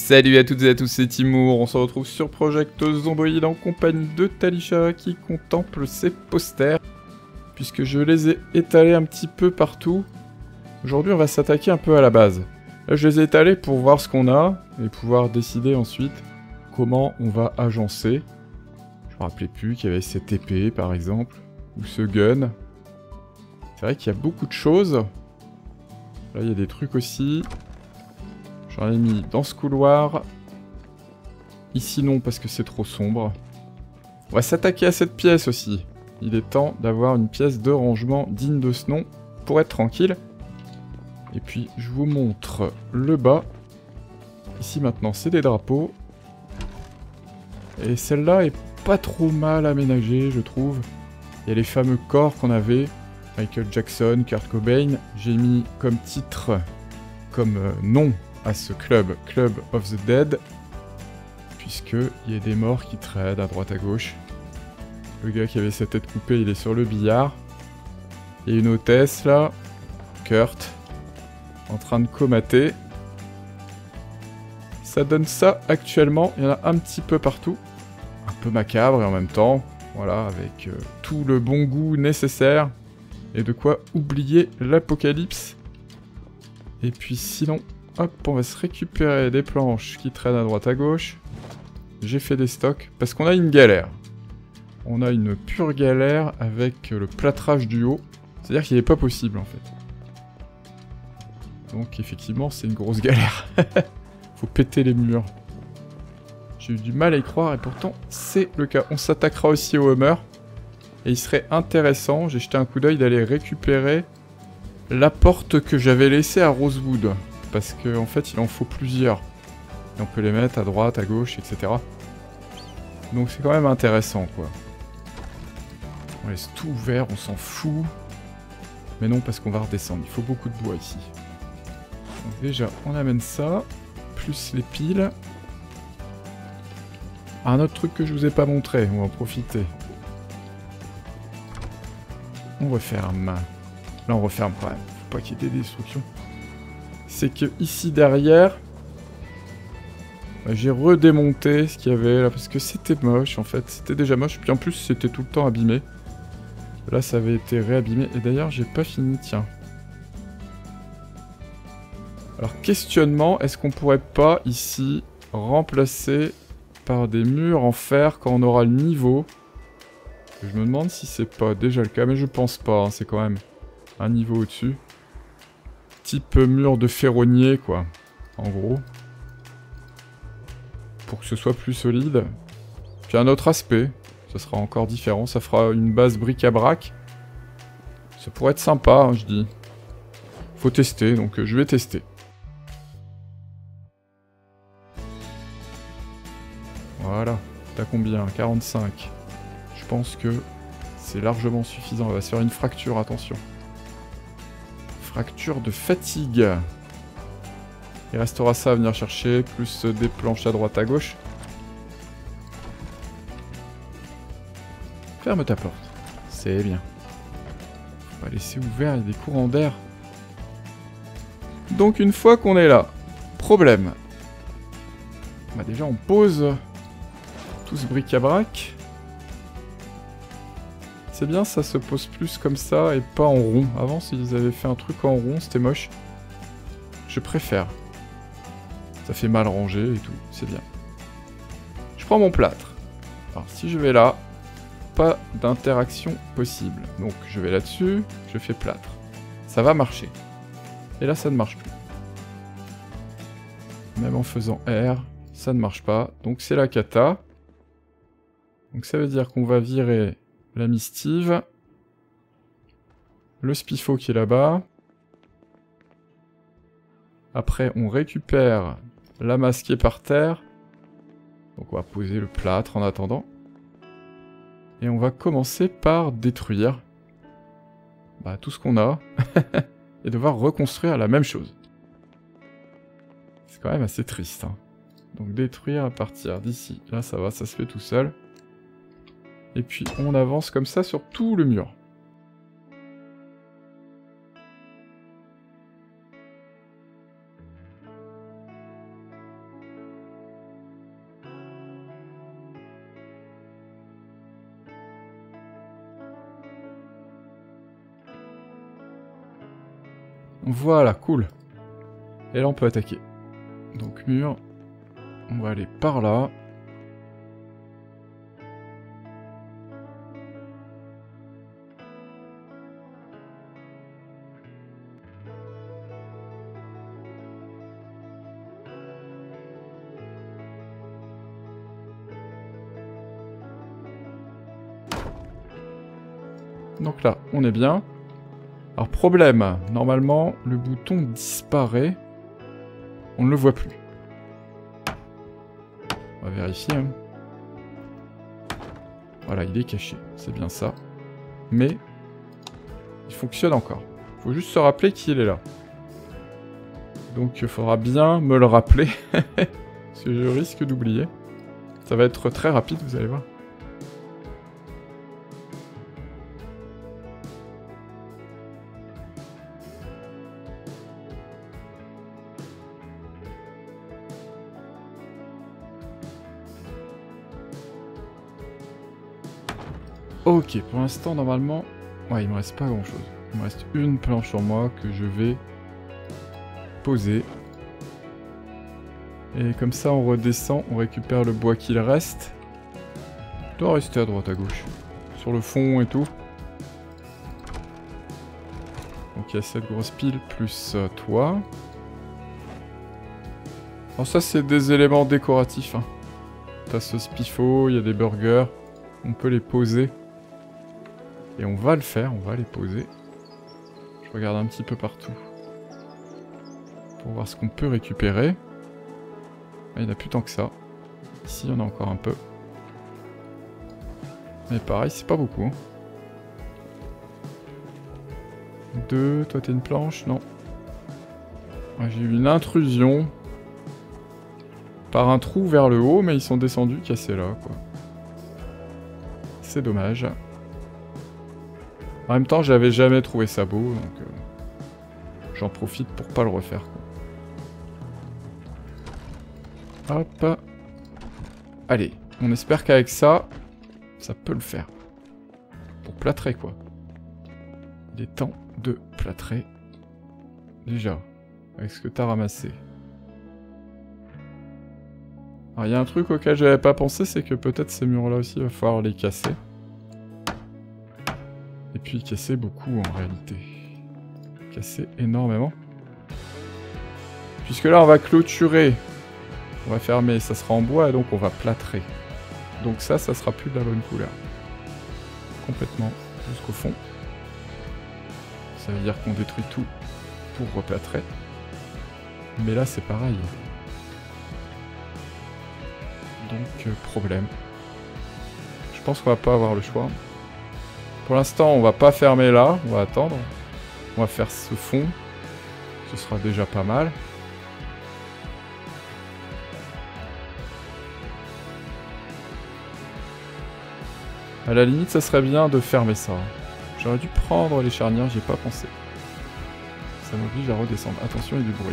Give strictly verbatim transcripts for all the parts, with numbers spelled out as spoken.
Salut à toutes et à tous, c'est Timour, on se retrouve sur Project Zomboid en compagnie de Talisha qui contemple ses posters, puisque je les ai étalés un petit peu partout. Aujourd'hui on va s'attaquer un peu à la base. Là je les ai étalés pour voir ce qu'on a, et pouvoir décider ensuite comment on va agencer. Je me rappelais plus qu'il y avait cette épée par exemple, ou ce gun. C'est vrai qu'il y a beaucoup de choses. Là il y a des trucs aussi. J'en ai mis dans ce couloir. Ici non parce que c'est trop sombre. On va s'attaquer à cette pièce aussi. Il est temps d'avoir une pièce de rangement digne de ce nom pour être tranquille. Et puis je vous montre le bas. Ici maintenant c'est des drapeaux. Et celle-là est pas trop mal aménagée je trouve. Il y a les fameux corps qu'on avait. Michael Jackson, Kurt Cobain. J'ai mis comme titre, comme euh, nom à ce club, Club of the Dead, puisqu'il y a des morts qui traînent à droite à gauche. Le gars qui avait sa tête coupée, il est sur le billard. Il y a une hôtesse là, Kurt, en train de comater. Ça donne ça actuellement, il y en a un petit peu partout. Un peu macabre et en même temps, voilà, avec euh, tout le bon goût nécessaire. Et de quoi oublier l'apocalypse. Et puis sinon... Hop, on va se récupérer des planches qui traînent à droite à gauche. J'ai fait des stocks, parce qu'on a une galère. On a une pure galère avec le plâtrage du haut. C'est-à-dire qu'il n'est pas possible, en fait. Donc, effectivement, c'est une grosse galère. Faut péter les murs. J'ai eu du mal à y croire, et pourtant, c'est le cas. On s'attaquera aussi au Hummer. Et il serait intéressant, j'ai jeté un coup d'œil, d'aller récupérer la porte que j'avais laissée à Rosewood. Parce qu'en en fait, il en faut plusieurs. Et on peut les mettre à droite, à gauche, et cetera. Donc c'est quand même intéressant, quoi. On laisse tout ouvert, on s'en fout. Mais non, parce qu'on va redescendre. Il faut beaucoup de bois ici. Donc déjà, on amène ça. Plus les piles. Un autre truc que je vous ai pas montré, on va en profiter. On referme. Là, on referme quand même. Faut pas qu'il y ait des destructions. C'est que ici derrière, bah, j'ai redémonté ce qu'il y avait là, parce que c'était moche en fait, c'était déjà moche, puis en plus c'était tout le temps abîmé. Là ça avait été réabîmé, et d'ailleurs j'ai pas fini, tiens. Alors questionnement, est-ce qu'on pourrait pas ici remplacer par des murs en fer quand on aura le niveau? Je me demande si c'est pas déjà le cas, mais je pense pas, hein, c'est quand même un niveau au-dessus. Type mur de ferronnier, quoi, en gros. Pour que ce soit plus solide. Puis un autre aspect, ça sera encore différent, ça fera une base bric-à-brac. Ça pourrait être sympa, hein, je dis. Faut tester, donc euh, je vais tester. Voilà, t'as combien? quarante-cinq. Je pense que c'est largement suffisant, on va se faire une fracture, attention. Fracture de fatigue. Il restera ça à venir chercher, plus des planches à droite à gauche. Ferme ta porte. C'est bien. On va laisser ouvert, il y a des courants d'air. Donc une fois qu'on est là, problème. Bah déjà on pose tout ce bric-à-brac. C'est bien, ça se pose plus comme ça et pas en rond. Avant, s'ils avaient fait un truc en rond, c'était moche. Je préfère. Ça fait mal rangé et tout, c'est bien. Je prends mon plâtre. Alors, si je vais là, pas d'interaction possible. Donc, je vais là-dessus, je fais plâtre. Ça va marcher. Et là, ça ne marche plus. Même en faisant R, ça ne marche pas. Donc, c'est la cata. Donc, ça veut dire qu'on va virer... la mistive, le spifo qui est là-bas. Après, on récupère la masse qui est par terre. Donc on va poser le plâtre en attendant. Et on va commencer par détruire bah, tout ce qu'on a. Et devoir reconstruire la même chose. C'est quand même assez triste. Hein. Donc détruire à partir d'ici. Là ça va, ça se fait tout seul. Et puis on avance comme ça sur tout le mur. Voilà, cool. Et là, on peut attaquer. Donc, mur. On va aller par là. Donc là, on est bien. Alors, problème. Normalement, le bouton disparaît. On ne le voit plus. On va vérifier. Hein. Voilà, il est caché. C'est bien ça. Mais, il fonctionne encore. Il faut juste se rappeler qu'il est là. Donc, il faudra bien me le rappeler. Parce que je risque d'oublier. Ça va être très rapide, vous allez voir. Ok, pour l'instant, normalement... Ouais, il me reste pas grand-chose. Il me reste une planche sur moi que je vais poser. Et comme ça, on redescend, on récupère le bois qu'il reste. Il doit rester à droite, à gauche. Sur le fond et tout. Donc il y a cette grosse pile plus euh, toi. Alors ça, c'est des éléments décoratifs. Hein. T'as ce spiffo, il y a des burgers. On peut les poser. Et on va le faire, on va les poser. Je regarde un petit peu partout. Pour voir ce qu'on peut récupérer. Il n'y en a plus tant que ça. Ici, il y en a encore un peu. Mais pareil, c'est pas beaucoup. Hein. Deux, toi t'es une planche? Non. J'ai eu une intrusion. Par un trou vers le haut, mais ils sont descendus cassés là, quoi. C'est dommage. En même temps, j'avais jamais trouvé ça beau, donc... Euh, j'en profite pour pas le refaire, quoi. Hop. Allez, on espère qu'avec ça, ça peut le faire. Pour plâtrer, quoi. Il est temps de plâtrer. Déjà, avec ce que t'as ramassé. Alors, il y a un truc auquel j'avais pas pensé, c'est que peut-être ces murs-là aussi, il va falloir les casser. Et puis casser beaucoup, en réalité. Casser énormément. Puisque là, on va clôturer. On va fermer, ça sera en bois, et donc on va plâtrer. Donc ça, ça sera plus de la bonne couleur. Complètement, jusqu'au fond. Ça veut dire qu'on détruit tout pour replâtrer. Mais là, c'est pareil. Donc, euh, problème. Je pense qu'on va pas avoir le choix. Pour l'instant, on va pas fermer là, on va attendre. On va faire ce fond. Ce sera déjà pas mal. À la limite, ça serait bien de fermer ça. J'aurais dû prendre les charnières, j'y ai pas pensé. Ça m'oblige à redescendre. Attention, il y a du bruit.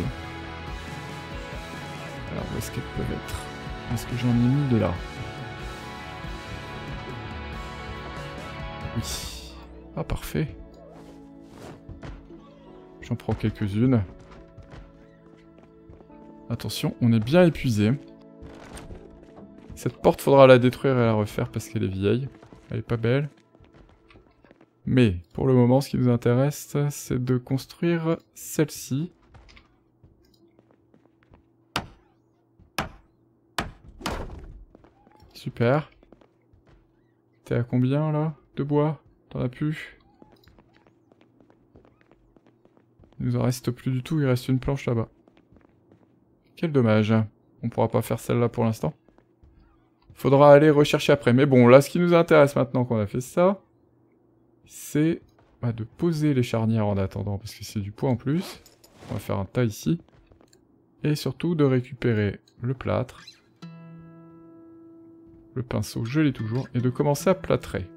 Alors, où est-ce qu'elles peuvent être? Est-ce que j'en ai mis de là? Oui. Ah, parfait. J'en prends quelques-unes. Attention, on est bien épuisé. Cette porte, faudra la détruire et la refaire parce qu'elle est vieille. Elle est pas belle. Mais, pour le moment, ce qui nous intéresse, c'est de construire celle-ci. Super. T'es à combien, là? De bois? T'en as plus? Il nous en reste plus du tout, il reste une planche là-bas. Quel dommage. On pourra pas faire celle-là pour l'instant. Faudra aller rechercher après. Mais bon, là, ce qui nous intéresse maintenant qu'on a fait ça, c'est bah, de poser les charnières en attendant, parce que c'est du poids en plus. On va faire un tas ici. Et surtout de récupérer le plâtre. Le pinceau, je l'ai toujours. Et de commencer à plâtrer.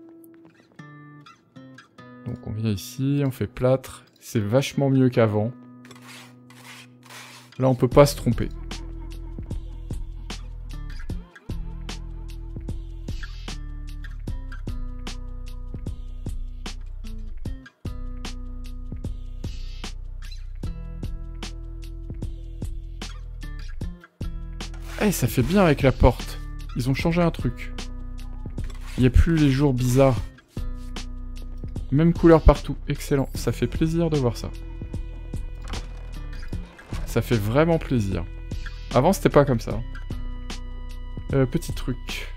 Donc on vient ici, on fait plâtre. C'est vachement mieux qu'avant. Là, on peut pas se tromper. Eh, ça fait bien avec la porte. Ils ont changé un truc. Il n'y a plus les jours bizarres. Même couleur partout. Excellent. Ça fait plaisir de voir ça. Ça fait vraiment plaisir. Avant, c'était pas comme ça. Euh, petit truc.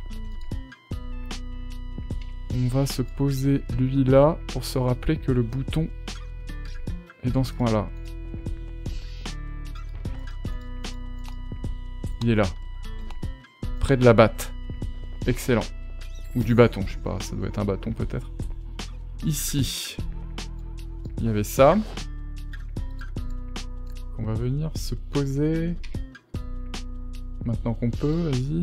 On va se poser lui là pour se rappeler que le bouton est dans ce coin-là. Il est là. Près de la batte. Excellent. Ou du bâton, je sais pas. Ça doit être un bâton peut-être. Ici. Il y avait ça. On va venir se poser. Maintenant qu'on peut, vas-y.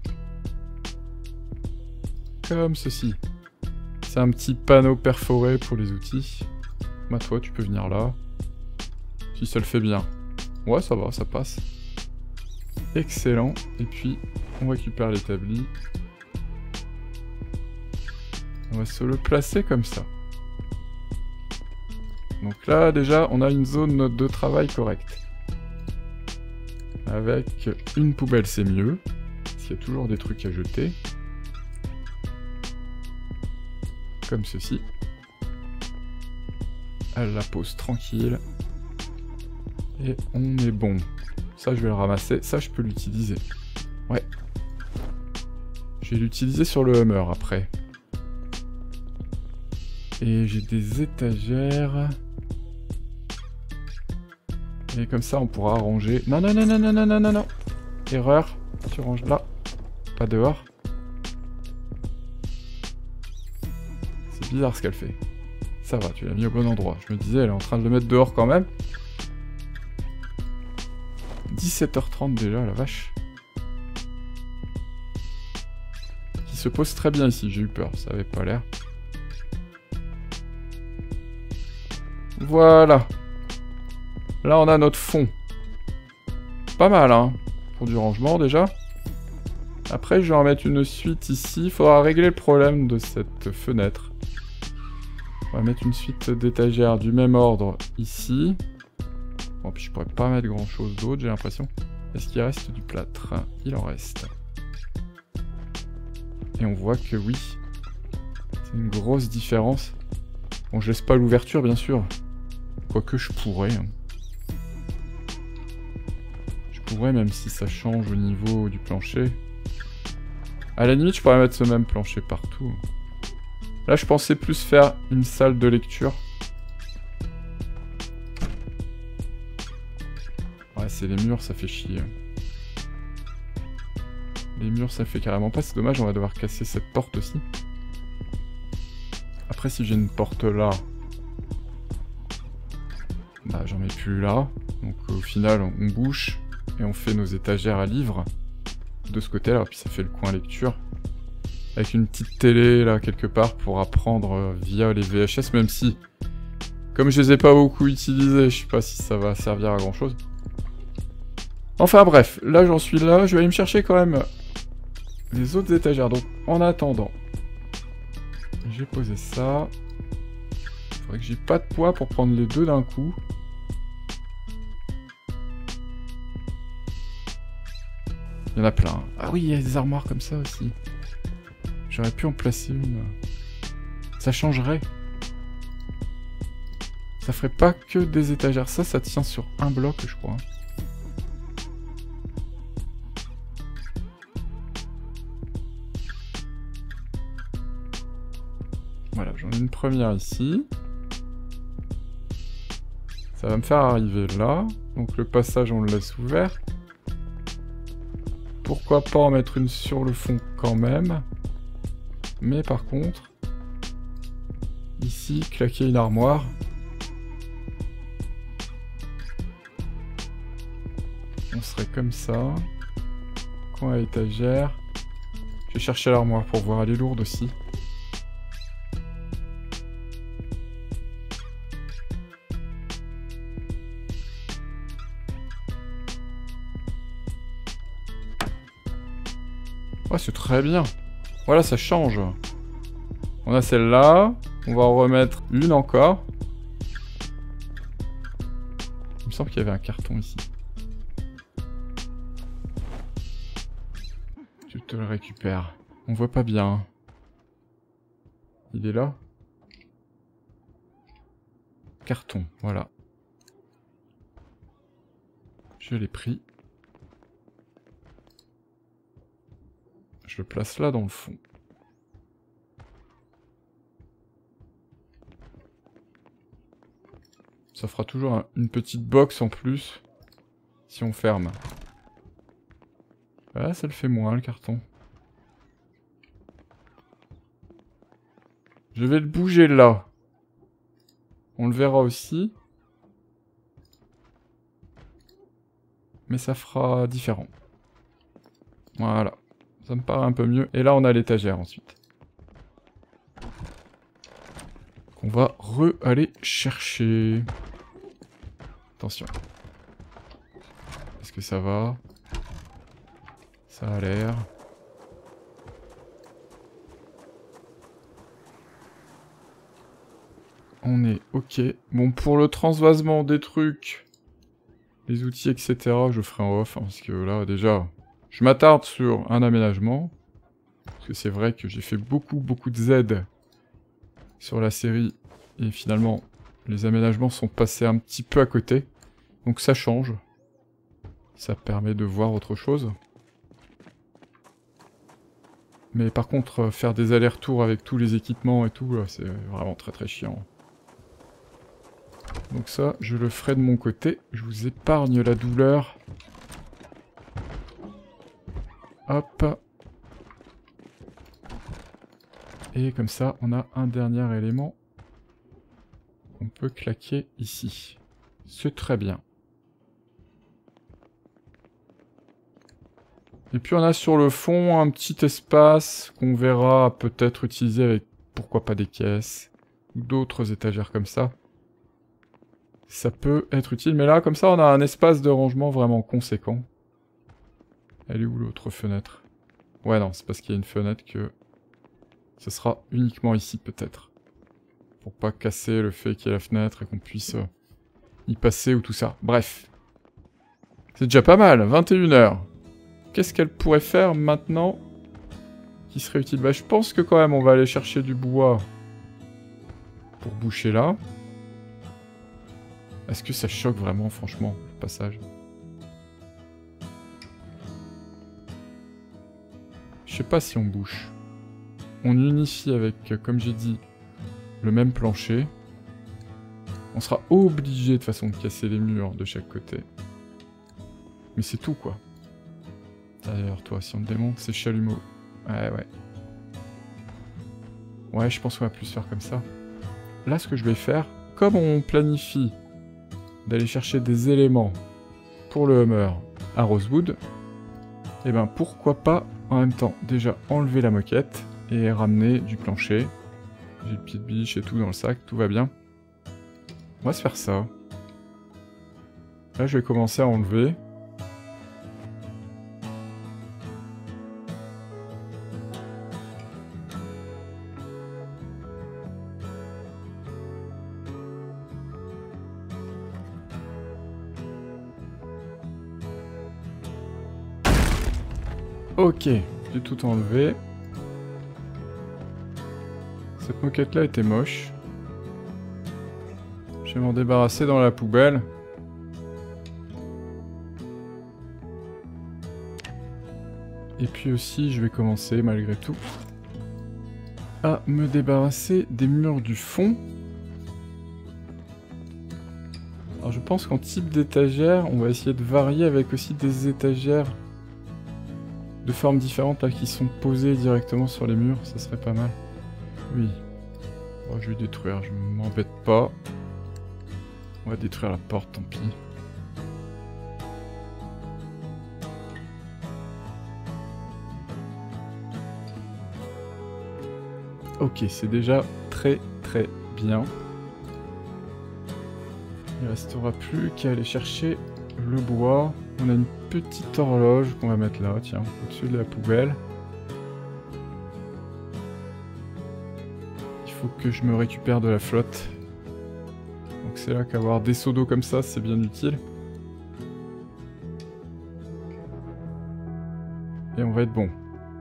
Comme ceci. C'est un petit panneau perforé pour les outils. Ma toi, tu peux venir là. Si ça le fait bien. Ouais, ça va, ça passe. Excellent. Et puis, on récupère l'établi. On va se le placer comme ça. Donc là, déjà, on a une zone de travail correcte. Avec une poubelle, c'est mieux. Parce qu'il y a toujours des trucs à jeter. Comme ceci. Elle la pose tranquille. Et on est bon. Ça, je vais le ramasser. Ça, je peux l'utiliser. Ouais. Je vais l'utiliser sur le Hummer après. Et j'ai des étagères. Et comme ça, on pourra ranger... Non, non, non, non, non, non, non, non, non. Erreur. Tu ranges là. Pas dehors. C'est bizarre ce qu'elle fait. Ça va, tu l'as mis au bon endroit. Je me disais, elle est en train de le mettre dehors quand même. dix-sept heures trente déjà, la vache. Qui se pose très bien ici, j'ai eu peur, ça avait pas l'air. Voilà. Là, on a notre fond. Pas mal, hein, pour du rangement, déjà. Après, je vais en mettre une suite ici. Il faudra régler le problème de cette fenêtre. On va mettre une suite d'étagères du même ordre ici. Bon, puis je pourrais pas mettre grand-chose d'autre, j'ai l'impression. Est-ce qu'il reste du plâtre? Il en reste. Et on voit que oui. C'est une grosse différence. Bon, je laisse pas l'ouverture, bien sûr. Quoique je pourrais. Hein. Je pourrais, même si ça change au niveau du plancher. À la limite, je pourrais mettre ce même plancher partout. Là, je pensais plus faire une salle de lecture. Ouais, c'est les murs, ça fait chier. Les murs, ça fait carrément pas. C'est dommage, on va devoir casser cette porte aussi. Après, si j'ai une porte là... Bah, j'en mets plus là. Donc, au final, on bouche et on fait nos étagères à livres. De ce côté-là, puis ça fait le coin lecture. Avec une petite télé, là, quelque part, pour apprendre via les V H S, même si... Comme je les ai pas beaucoup utilisés, je sais pas si ça va servir à grand-chose. Enfin bref, là j'en suis là, je vais aller me chercher quand même les autres étagères. Donc en attendant, je vais poser ça. Il faudrait que j'ai pas de poids pour prendre les deux d'un coup. Il y en a plein. Ah oui, il y a des armoires comme ça aussi. J'aurais pu en placer une. Ça changerait. Ça ferait pas que des étagères. Ça, ça tient sur un bloc, je crois. Voilà, j'en ai une première ici. Ça va me faire arriver là. Donc le passage, on le laisse ouvert. Pourquoi pas en mettre une sur le fond quand même. Mais par contre, ici, claquer une armoire. On serait comme ça. Coin à étagère. Je vais chercher l'armoire pour voir, elle est lourde aussi. Ouais, c'est très bien. Voilà, ça change. On a celle-là. On va en remettre une encore. Il me semble qu'il y avait un carton ici. Je te le récupère. On voit pas bien. Il est là? Carton, voilà. Je l'ai pris. Je le place là dans le fond. Ça fera toujours un, une petite box en plus si on ferme. Ah, ça le fait moins le carton. Je vais le bouger là. On le verra aussi. Mais ça fera différent. Voilà. Ça me paraît un peu mieux. Et là, on a l'étagère ensuite. Qu'on va re-aller chercher. Attention. Est-ce que ça va? Ça a l'air. On est ok. Bon, pour le transvasement des trucs, les outils, et cetera, je ferai en off. Hein, parce que là, déjà, je m'attarde sur un aménagement. Parce que c'est vrai que j'ai fait beaucoup, beaucoup de Z sur la série. Et finalement, les aménagements sont passés un petit peu à côté. Donc ça change. Ça permet de voir autre chose. Mais par contre, faire des allers-retours avec tous les équipements et tout, c'est vraiment très très chiant. Donc ça, je le ferai de mon côté. Je vous épargne la douleur. Hop. Et comme ça, on a un dernier élément qu'on peut claquer ici. C'est très bien. Et puis on a sur le fond un petit espace qu'on verra peut-être utiliser avec, pourquoi pas, des caisses ou d'autres étagères comme ça. Ça peut être utile, mais là, comme ça, on a un espace de rangement vraiment conséquent. Elle est où l'autre fenêtre? Ouais, non, c'est parce qu'il y a une fenêtre que ce sera uniquement ici, peut-être. Pour pas casser le fait qu'il y ait la fenêtre et qu'on puisse euh, y passer ou tout ça. Bref. C'est déjà pas mal, vingt et une heures. Qu'est-ce qu'elle pourrait faire maintenant qui serait utile? Bah, je pense que quand même, on va aller chercher du bois pour boucher là. Est-ce que ça choque vraiment, franchement, le passage? Je sais pas si on bouche. On unifie avec, comme j'ai dit, le même plancher. On sera obligé de toute façon de casser les murs de chaque côté. Mais c'est tout, quoi. D'ailleurs, toi, si on te démonte, c'est chalumeau. Ouais, ouais. Ouais, je pense qu'on va plus faire comme ça. Là, ce que je vais faire, comme on planifie d'aller chercher des éléments pour le Hummer à Rosewood, et ben pourquoi pas en même temps déjà enlever la moquette et ramener du plancher. J'ai le pied de biche et tout dans le sac, tout va bien. On va se faire ça. Là, je vais commencer à enlever. Ok, j'ai tout enlevé. Cette moquette-là était moche. Je vais m'en débarrasser dans la poubelle. Et puis aussi, je vais commencer, malgré tout, à me débarrasser des murs du fond. Alors je pense qu'en type d'étagère, on va essayer de varier avec aussi des étagères de formes différentes là qui sont posées directement sur les murs, ça serait pas mal. Oui. Oh, je vais détruire, je m'embête pas. On va détruire la porte, tant pis. Ok, c'est déjà très très bien. Il restera plus qu'à aller chercher le bois. On a une petite horloge qu'on va mettre là, tiens, au-dessus de la poubelle. Il faut que je me récupère de la flotte. Donc c'est là qu'avoir des seaux d'eau comme ça, c'est bien utile. Et on va être bon.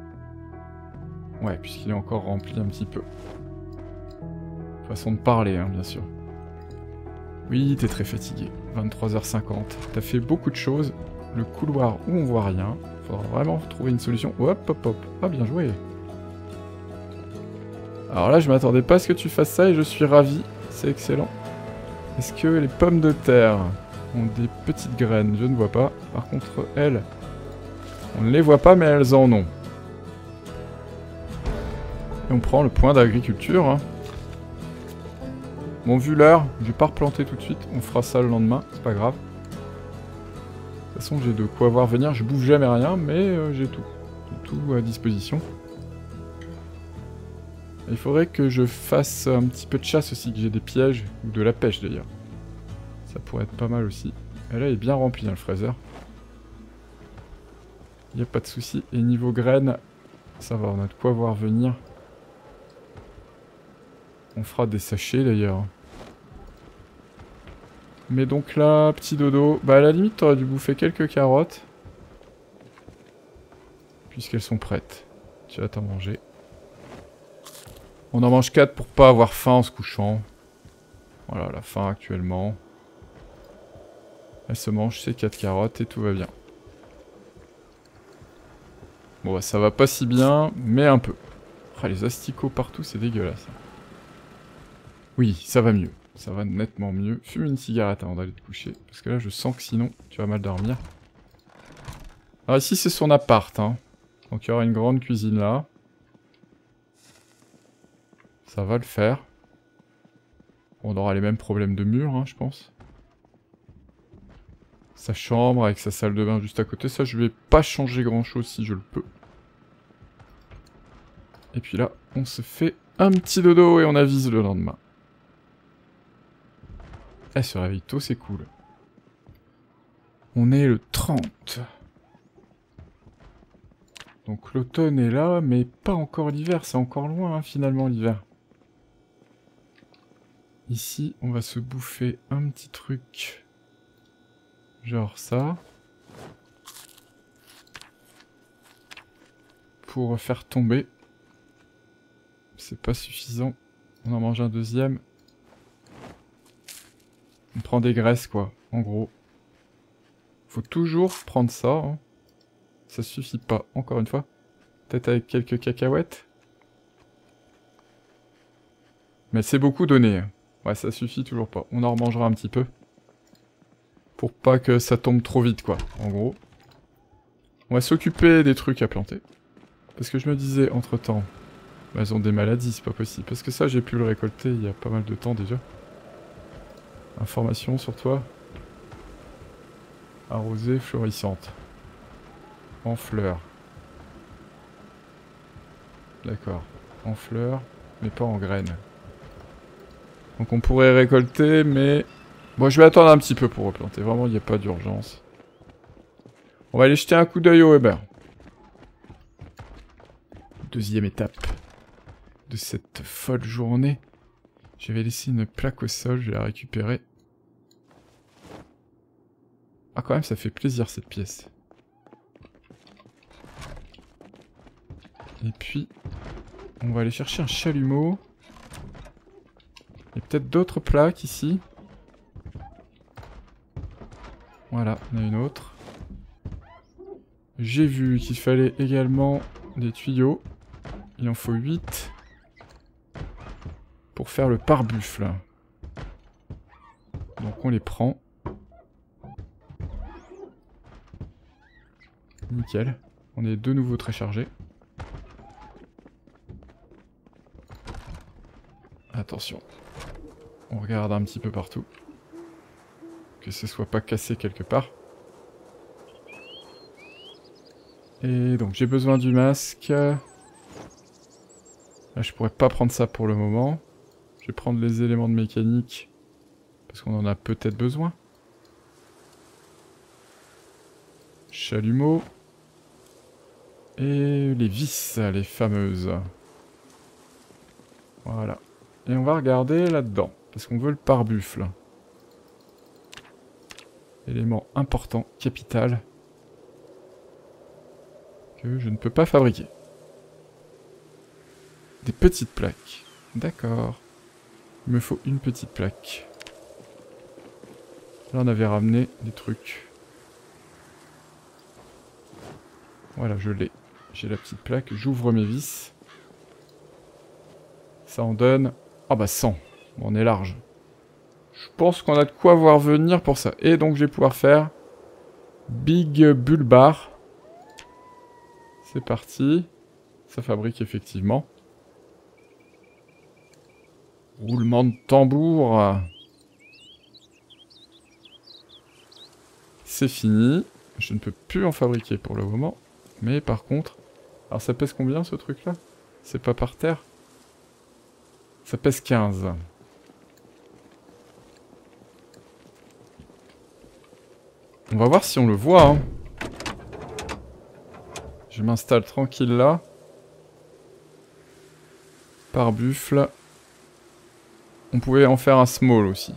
Ouais, puisqu'il est encore rempli un petit peu. Façon de parler, hein, bien sûr. Oui, t'es très fatigué. vingt-trois heures cinquante. T'as fait beaucoup de choses. Le couloir où on voit rien. Faudra vraiment trouver une solution. Hop, hop, hop. Ah, bien joué. Alors là, je m'attendais pas à ce que tu fasses ça et je suis ravi. C'est excellent. Est-ce que les pommes de terre ont des petites graines? Je ne vois pas. Par contre, elles, on ne les voit pas, mais elles en ont. Et on prend le point d'agriculture. Hein. Bon, vu l'heure, je vais pas replanter tout de suite. On fera ça le lendemain, c'est pas grave. De toute façon, j'ai de quoi voir venir. Je bouffe jamais rien, mais euh, j'ai tout. J'ai tout à disposition. Il faudrait que je fasse un petit peu de chasse aussi, que j'ai des pièges, ou de la pêche d'ailleurs. Ça pourrait être pas mal aussi. Et là, il est bien rempli, hein, le fraiseur. Il n'y a pas de souci. Et niveau graines, ça va, on a de quoi voir venir. On fera des sachets d'ailleurs. Mais donc là, petit dodo. Bah à la limite, t'aurais dû bouffer quelques carottes. Puisqu'elles sont prêtes. Tu vas t'en manger. On en mange quatre pour pas avoir faim en se couchant. Voilà, la faim actuellement. Elle se mange ses quatre carottes et tout va bien. Bon bah ça va pas si bien, mais un peu. Ah, les asticots partout, c'est dégueulasse. Oui, ça va mieux. Ça va nettement mieux. Fume une cigarette avant d'aller te coucher. Parce que là, je sens que sinon, tu vas mal dormir. Alors ici, c'est son appart. Hein. Donc il y aura une grande cuisine là. Ça va le faire. On aura les mêmes problèmes de mur, hein, je pense. Sa chambre avec sa salle de bain juste à côté. Ça, je vais pas changer grand-chose si je le peux. Et puis là, on se fait un petit dodo et on avise le lendemain. Elle se réveille tôt, c'est cool. On est le trente. Donc l'automne est là, mais pas encore l'hiver. C'est encore loin, hein, finalement, l'hiver. Ici, on va se bouffer un petit truc. Genre ça. Pour faire tomber. C'est pas suffisant. On en mange un deuxième. On prend des graisses, quoi, en gros. Faut toujours prendre ça. Hein. Ça suffit pas, encore une fois. Peut-être avec quelques cacahuètes. Mais c'est beaucoup donné. Ouais, ça suffit toujours pas. On en remangera un petit peu. Pour pas que ça tombe trop vite, quoi, en gros. On va s'occuper des trucs à planter. Parce que je me disais, entre-temps, bah, elles ont des maladies, c'est pas possible. Parce que ça, j'ai pu le récolter il y a pas mal de temps déjà. Information sur toi. Arrosée, florissante. En fleurs. D'accord. En fleurs, mais pas en graines. Donc on pourrait récolter, mais... Bon, je vais attendre un petit peu pour replanter. Vraiment, il n'y a pas d'urgence. On va aller jeter un coup d'œil au Weber. Deuxième étape de cette folle journée. J'avais laissé une plaque au sol, je vais la récupérer. Ah, quand même, ça fait plaisir cette pièce. Et puis, on va aller chercher un chalumeau. Il y a peut-être d'autres plaques ici. Voilà, on a une autre. J'ai vu qu'il fallait également des tuyaux. Il en faut huit. Pour faire le pare-buffle. Donc on les prend. Nickel. On est de nouveau très chargé. Attention. On regarde un petit peu partout. Que ce soit pas cassé quelque part. Et donc j'ai besoin du masque. Là je pourrais pas prendre ça pour le moment. Je vais prendre les éléments de mécanique. Parce qu'on en a peut-être besoin. Chalumeau. Et les vis, les fameuses. Voilà. Et on va regarder là-dedans. Parce qu'on veut le pare-buffle. Élément important, capital. Que je ne peux pas fabriquer. Des petites plaques. D'accord. Il me faut une petite plaque. Là, on avait ramené des trucs. Voilà, je l'ai. J'ai la petite plaque. J'ouvre mes vis. Ça en donne... Ah bah cent. Bon, on est large. Je pense qu'on a de quoi voir venir pour ça. Et donc, je vais pouvoir faire... Big Bull Bar. C'est parti. Ça fabrique effectivement. Roulement de tambour. C'est fini. Je ne peux plus en fabriquer pour le moment. Mais par contre... Alors ça pèse combien ce truc là? C'est pas par terre? Ça pèse quinze. On va voir si on le voit. Hein. Je m'installe tranquille là. Par buffle. On pouvait en faire un small aussi.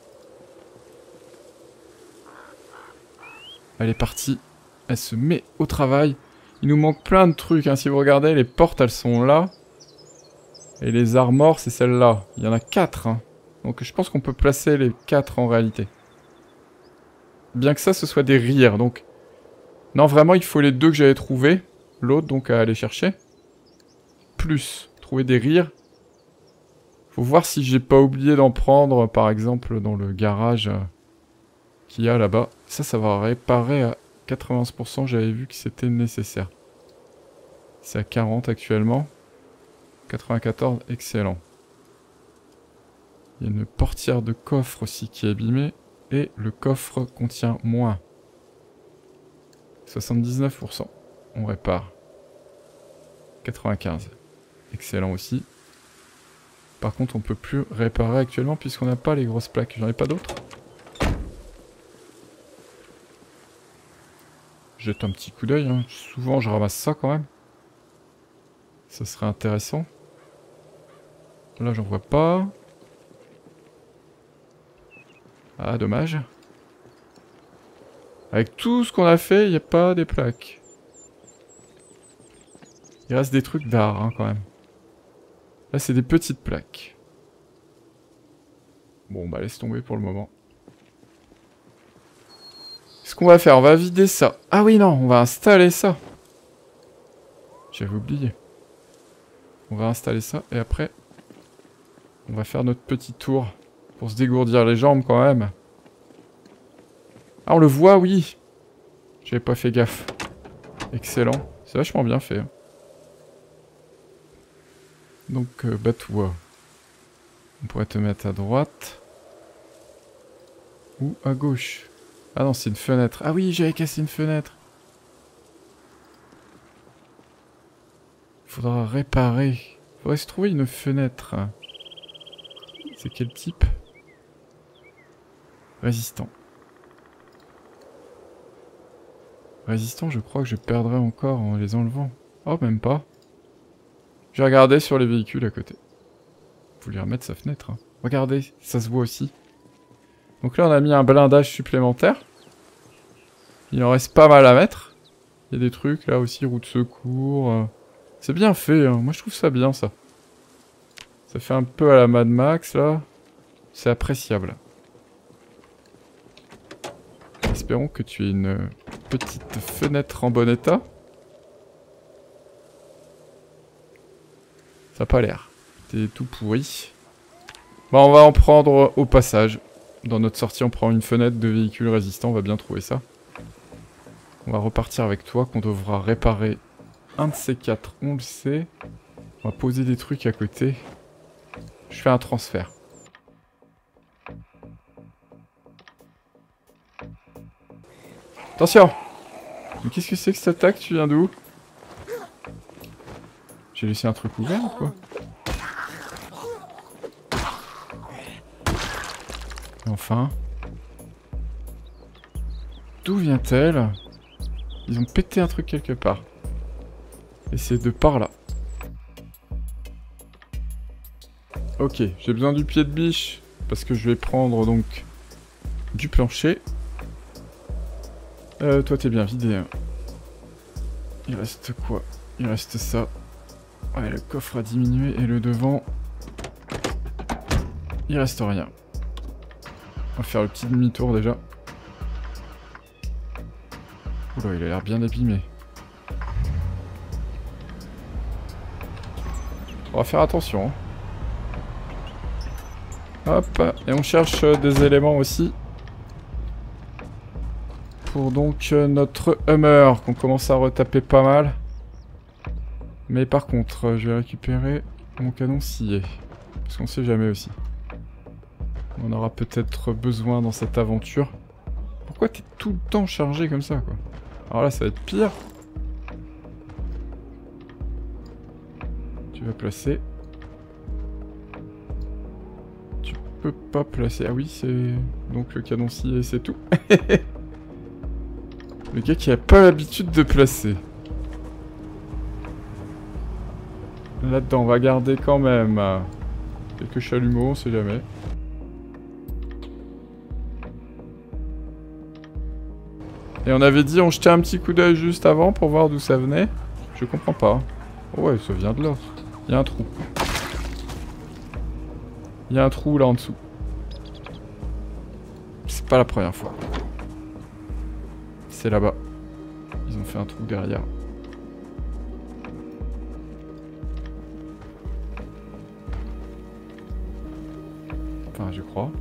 Elle est partie. Elle se met au travail. Il nous manque plein de trucs. Hein. Si vous regardez, les portes, elles sont là. Et les armors, c'est celle-là. Il y en a quatre. Hein. Donc je pense qu'on peut placer les quatre en réalité. Bien que ça, ce soit des rires. Donc, non, vraiment, il faut les deux que j'avais trouvés. L'autre, donc, à aller chercher. Plus, trouver des rires. Faut voir si j'ai pas oublié d'en prendre, par exemple, dans le garage euh, qu'il y a là-bas. Ça, ça va réparer à quatre-vingt-dix pour cent. J'avais vu que c'était nécessaire. C'est à quarante actuellement. quatre-vingt-quatorze, excellent. Il y a une portière de coffre aussi qui est abîmée. Et le coffre contient moins. soixante-dix-neuf pour cent. On répare. quatre-vingt-quinze. Excellent aussi. Par contre, on peut plus réparer actuellement puisqu'on n'a pas les grosses plaques. J'en ai pas d'autres. Jette un petit coup d'œil. Hein. Souvent, je ramasse ça quand même. Ça serait intéressant. Là, j'en vois pas. Ah, dommage. Avec tout ce qu'on a fait, il n'y a pas des plaques. Il reste des trucs d'art, hein, quand même. Là, c'est des petites plaques. Bon, bah, laisse tomber pour le moment. Ce qu'on va faire, on va vider ça. Ah oui, non, on va installer ça. J'avais oublié. On va installer ça, et après, on va faire notre petit tour. Pour se dégourdir les jambes quand même. Ah, on le voit, oui. J'avais pas fait gaffe. Excellent. C'est vachement bien fait. Donc, euh, bah toi. On pourrait te mettre à droite. Ou à gauche. Ah non, c'est une fenêtre. Ah oui, j'avais cassé une fenêtre. Faudra réparer. Faudrait se trouver une fenêtre. C'est quel type ? Résistant. Résistant, je crois que je perdrai encore en les enlevant. Oh, même pas. J'ai regardé sur les véhicules à côté. Faut lui remettre sa fenêtre. Hein. Regardez, ça se voit aussi. Donc là, on a mis un blindage supplémentaire. Il en reste pas mal à mettre. Il y a des trucs là aussi, roue de secours. C'est bien fait, hein. Moi je trouve ça bien ça. Ça fait un peu à la Mad Max là. C'est appréciable. Espérons que tu aies une petite fenêtre en bon état. Ça n'a pas l'air. T'es tout pourri. Bon, on va en prendre au passage. Dans notre sortie, on prend une fenêtre de véhicule résistant. On va bien trouver ça. On va repartir avec toi, qu'on devra réparer un de ces quatre. On le sait. On va poser des trucs à côté. Je fais un transfert. Attention! Mais qu'est-ce que c'est que cette attaque? Tu viens d'où? J'ai laissé un truc ouvert ou quoi? Et enfin... D'où vient-elle? Ils ont pété un truc quelque part. Et c'est de par là. Ok, j'ai besoin du pied de biche. Parce que je vais prendre donc... du plancher. Euh, toi t'es bien vidé. Hein. Il reste quoi? Il reste ça. Ouais, le coffre a diminué et le devant... Il reste rien. On va faire le petit demi-tour déjà. Oula, il a l'air bien abîmé. On va faire attention. Hein. Hop, et on cherche des éléments aussi. Pour donc notre Hummer, qu'on commence à retaper pas mal. Mais par contre, je vais récupérer mon canon scié. Parce qu'on sait jamais aussi. On aura peut-être besoin dans cette aventure. Pourquoi t'es tout le temps chargé comme ça, quoi? Alors là, ça va être pire. Tu vas placer... Je peux pas placer. Ah oui, c'est donc le canon scié, c'est tout. Le gars qui a pas l'habitude de placer. Là-dedans, on va garder quand même euh, quelques chalumeaux, on sait jamais. Et on avait dit on jetait un petit coup d'œil juste avant pour voir d'où ça venait. Je comprends pas. Oh ouais, ça vient de là. Il y a un trou. Il y a un trou là en dessous. C'est pas la première fois. C'est là-bas. Ils ont fait un trou derrière. Enfin, je crois.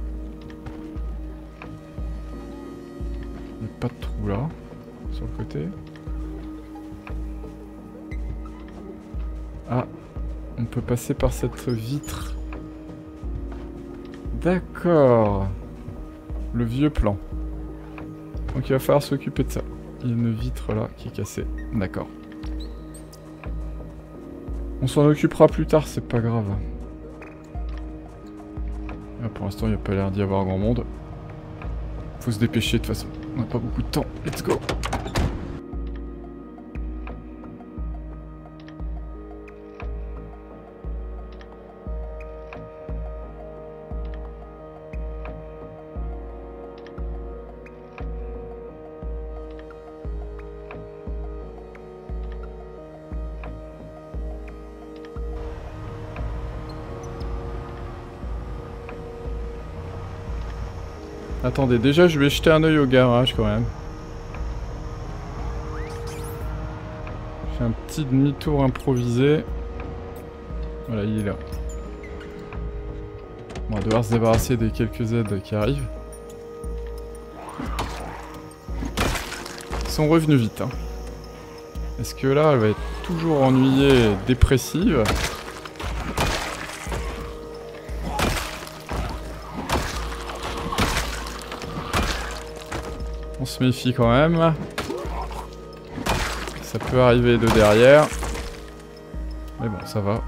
Il n'y a pas de trou là. Sur le côté. Ah. On peut passer par cette vitre. D'accord. Le vieux plan. Donc il va falloir s'occuper de ça. Il y a une vitre là qui est cassée. D'accord. On s'en occupera plus tard, c'est pas grave. Là, pour l'instant, il n'y a pas l'air d'y avoir grand monde. Faut se dépêcher de toute façon. On n'a pas beaucoup de temps. Let's go. Attendez, déjà je vais jeter un œil au garage quand même. Je fais un petit demi-tour improvisé. Voilà, il est là. On va devoir se débarrasser des quelques aides qui arrivent. Ils sont revenus vite. Hein. Est-ce que là, elle va être toujours ennuyée et dépressive ? On se méfie quand même. Ça peut arriver de derrière. Mais bon, ça va.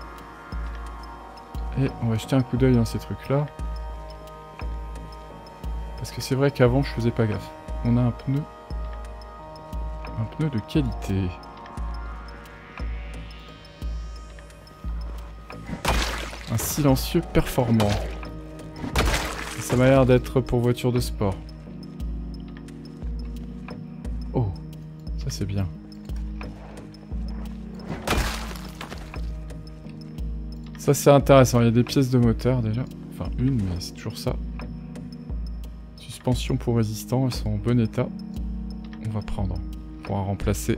Et on va jeter un coup d'œil dans ces trucs-là. Parce que c'est vrai qu'avant, je faisais pas gaffe. On a un pneu. Un pneu de qualité. Un silencieux performant. Ça m'a l'air d'être pour voiture de sport. Oh, ça c'est bien. Ça c'est intéressant, il y a des pièces de moteur déjà. Enfin une, mais c'est toujours ça. Suspension pour résistant, elles sont en bon état. On va prendre. On pourra remplacer.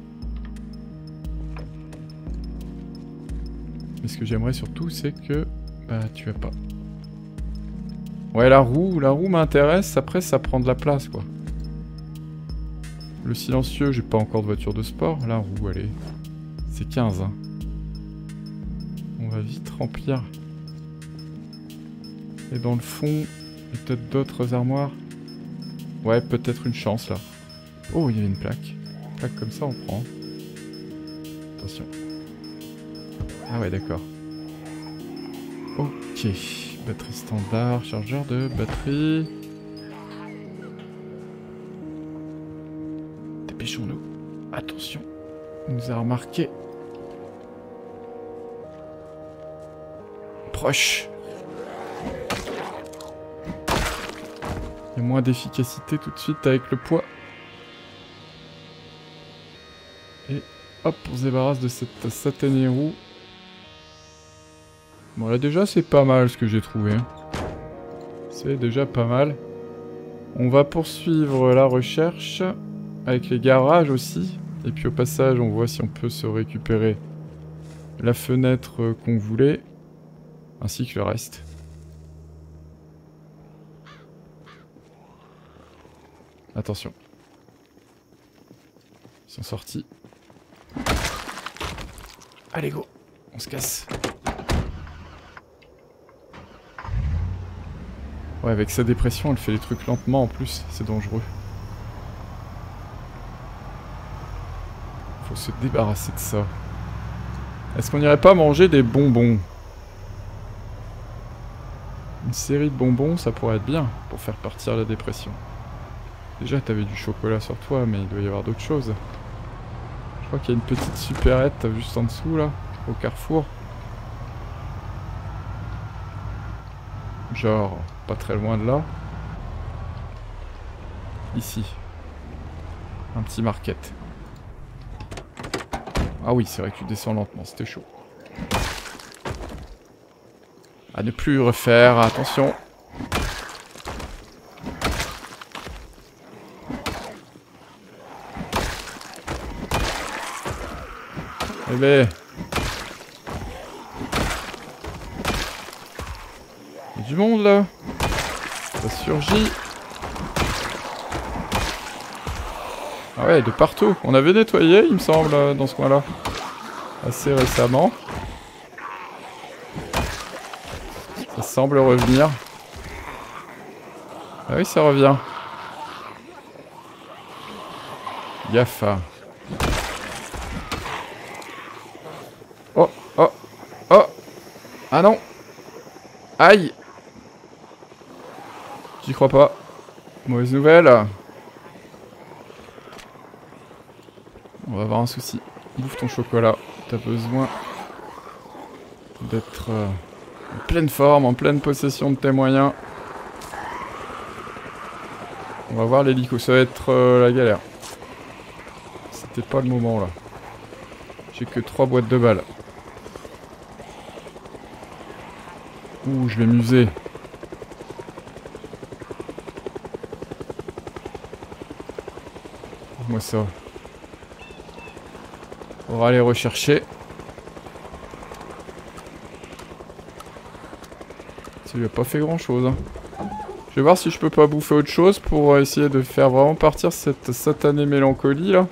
Mais ce que j'aimerais surtout c'est que... Bah tu as pas. Ouais la roue, la roue m'intéresse, après ça prend de la place quoi. Le silencieux, j'ai pas encore de voiture de sport. La roue, allez. C'est quinze. Hein. On va vite remplir. Et dans le fond, il y a peut-être d'autres armoires. Ouais, peut-être une chance là. Oh, il y a une plaque. Une plaque comme ça, on prend. Attention. Ah ouais, d'accord. Ok. Batterie standard, chargeur de batterie. Dépêchons-nous. Attention. Il nous a remarqué. Proche. Il y a moins d'efficacité tout de suite avec le poids. Et Hop, on se débarrasse de cette satanée roue. Bon là déjà c'est pas mal ce que j'ai trouvé. Hein. C'est déjà pas mal. On va poursuivre la recherche avec les garages aussi. Et puis au passage on voit si on peut se récupérer la fenêtre qu'on voulait. Ainsi que le reste. Attention. Ils sont sortis. Allez go, on se casse. Ouais, avec sa dépression, elle fait les trucs lentement en plus, c'est dangereux. Faut se débarrasser de ça. Est-ce qu'on irait pas manger des bonbons? Une série de bonbons, ça pourrait être bien pour faire partir la dépression. Déjà, t'avais du chocolat sur toi, mais il doit y avoir d'autres choses. Je crois qu'il y a une petite supérette juste en dessous, là, au carrefour. Genre, pas très loin de là. Ici. Un petit market. Ah oui, c'est vrai que tu descends lentement, c'était chaud. À ne plus refaire, attention. Eh ben... Il y a du monde là. Ça surgit. Ah ouais, de partout. On avait nettoyé, il me semble, dans ce coin-là. Assez récemment. Ça semble revenir. Ah oui, ça revient. Gaffe. Oh, oh, oh. Ah non. Aïe. J'y crois pas. Mauvaise nouvelle. On va avoir un souci. Bouffe ton chocolat. T'as besoin d'être euh, en pleine forme, en pleine possession de tes moyens. On va voir l'hélico. Ça va être euh, la galère. C'était pas le moment là. J'ai que trois boîtes de balles. Ouh, je vais m'user. Moi ça. On va aller rechercher. Ça lui a pas fait grand chose. Hein. Je vais voir si je peux pas bouffer autre chose pour essayer de faire vraiment partir cette satanée mélancolie là.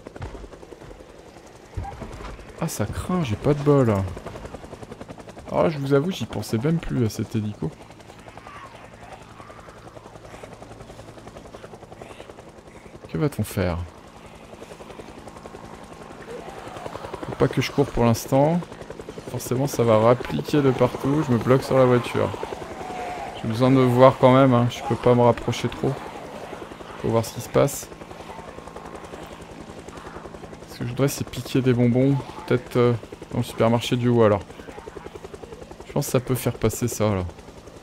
Ah ça craint, j'ai pas de bol. Ah je vous avoue, j'y pensais même plus à cet hélico. Que va-t-on faire? Faut pas que je cours pour l'instant. Forcément ça va rappliquer de partout, je me bloque sur la voiture. J'ai besoin de voir quand même, hein. Je peux pas me rapprocher trop. Faut voir ce qui se passe. Ce que je voudrais c'est piquer des bonbons, peut-être euh, dans le supermarché du haut alors. Je pense que ça peut faire passer ça là.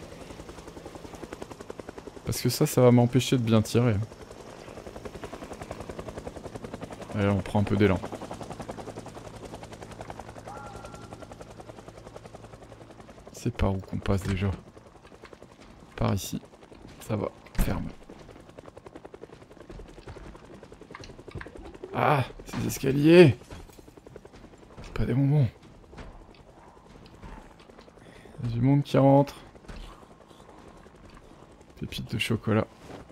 Parce que ça, ça va m'empêcher de bien tirer. Allez, on prend un peu d'élan. C'est par où qu'on passe déjà? Par ici. Ça va, ferme. Ah, ces escaliers! C'est pas des bonbons. Il y a du monde qui rentre. Pépites de chocolat.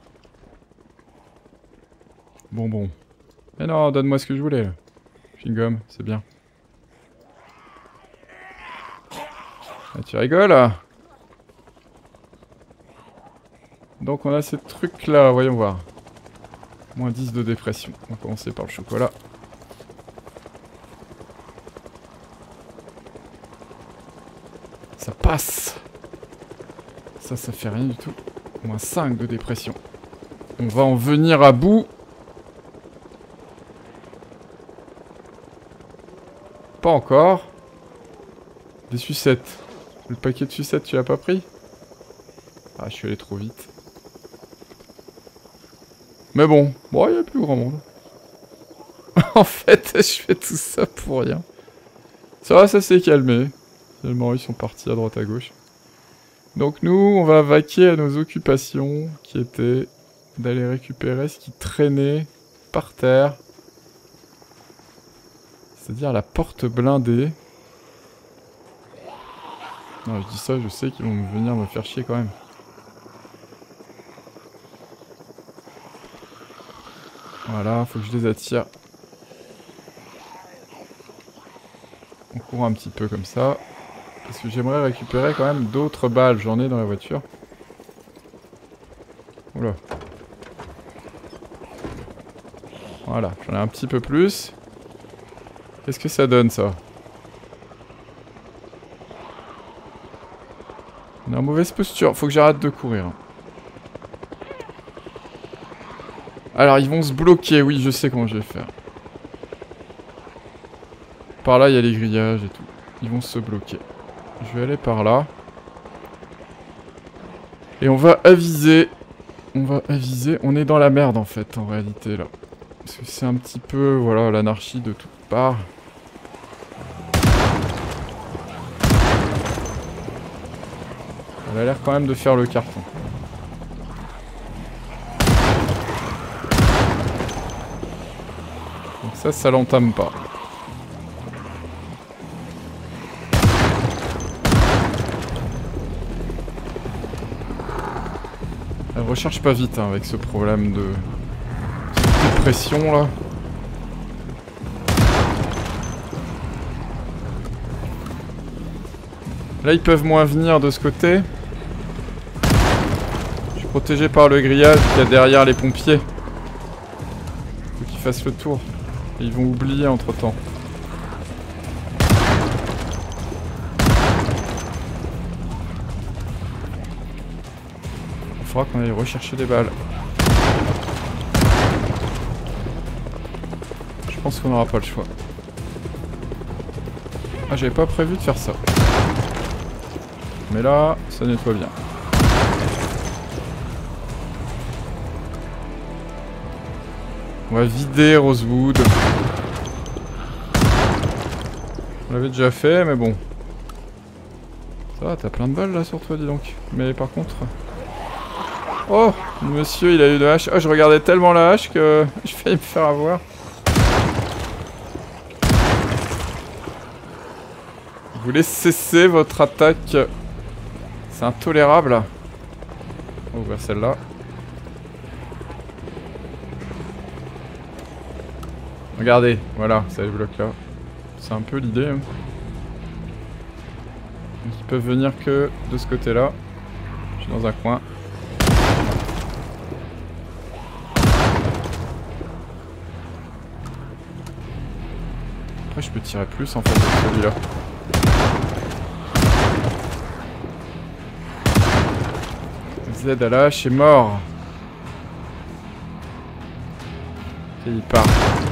Bonbon. Mais non, donne-moi ce que je voulais là. Chewing-gum, c'est bien. Ah, tu rigoles là? Donc on a ces trucs là, voyons voir. Moins dix de dépression. On va commencer par le chocolat. Ça passe. Ça, ça fait rien du tout. Moins cinq de dépression. On va en venir à bout. Pas encore. Des sucettes. Le paquet de sucettes, tu l'as pas pris? Ah, je suis allé trop vite. Mais bon, bon, il n'y a plus grand monde. En fait, je fais tout ça pour rien. Ça va, ça s'est calmé. Finalement, ils sont partis à droite à gauche. Donc nous, on va vaquer à nos occupations, qui étaient d'aller récupérer ce qui traînait par terre. C'est-à-dire la porte blindée. Non, je dis ça, je sais qu'ils vont venir me faire chier quand même. Voilà, faut que je les attire. On court un petit peu comme ça. Parce que j'aimerais récupérer quand même d'autres balles. J'en ai dans la voiture. Oula. Voilà, j'en ai un petit peu plus. Qu'est-ce que ça donne ça? On est en mauvaise posture. Faut que j'arrête de courir. Alors, ils vont se bloquer. Oui, je sais comment je vais faire. Par là, il y a les grillages et tout. Ils vont se bloquer. Je vais aller par là. Et on va aviser. On va aviser. On est dans la merde en fait, en réalité, là. Parce que c'est un petit peu, voilà, l'anarchie de toutes parts. Elle a l'air quand même de faire le carton. Donc ça, ça l'entame pas. Elle recharge pas vite hein, avec ce problème de... de pression là. Là ils peuvent moins venir de ce côté. Je suis protégé par le grillage qu'il y a derrière les pompiers. Faut qu'ils fassent le tour. Et ils vont oublier entre temps. Il faudra qu'on aille rechercher des balles. Je pense qu'on n'aura pas le choix. Ah, j'avais pas prévu de faire ça. Mais là, ça nettoie bien. On va vider Rosewood. On l'avait déjà fait, mais bon. Ça va, t'as plein de balles là sur toi, dis donc. Mais par contre... Oh, monsieur, il a eu une hache. Oh, je regardais tellement la hache que je failli me faire avoir. Vous voulez cesser votre attaque? C'est intolérable. On va ouvrir celle-là. Regardez, voilà, ça les bloque là. C'est un peu l'idée. Hein. Donc ils peuvent venir que de ce côté-là. Je suis dans un coin. Après je peux tirer plus en fait avec celui-là. Z à la hache est mort. Et il part.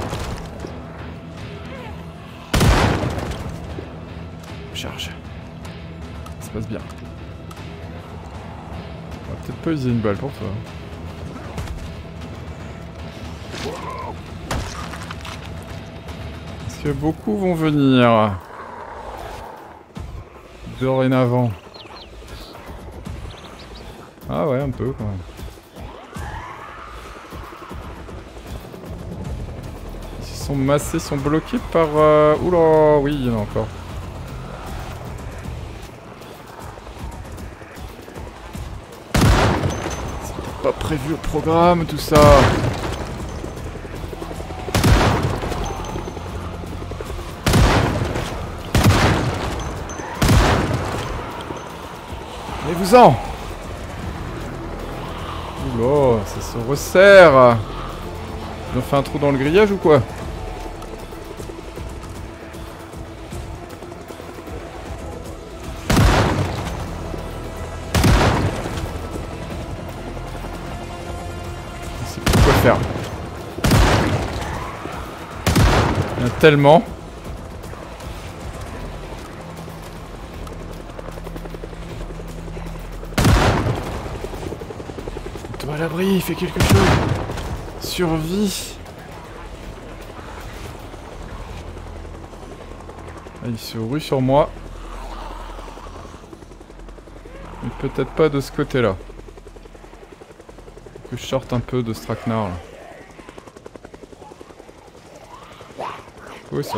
Charge. Ça se passe bien. On va peut-être pas user une balle pour toi. Est-ce que beaucoup vont venir dorénavant? Ah ouais, un peu quand même. Ils sont massés, sont bloqués par... Euh... Oula, oui, il y en a encore. C'était pas prévu au programme, tout ça. Allez-vous-en! Oula, ça se resserre. Ils ont fait un trou dans le grillage ou quoi? Je sais plus quoi faire. Il y en a tellement. À l'abri, il fait quelque chose. Survie. Ah, il se rue sur moi. Mais peut-être pas de ce côté-là. Faut que je sorte un peu de ce traquenard là. Où est ça?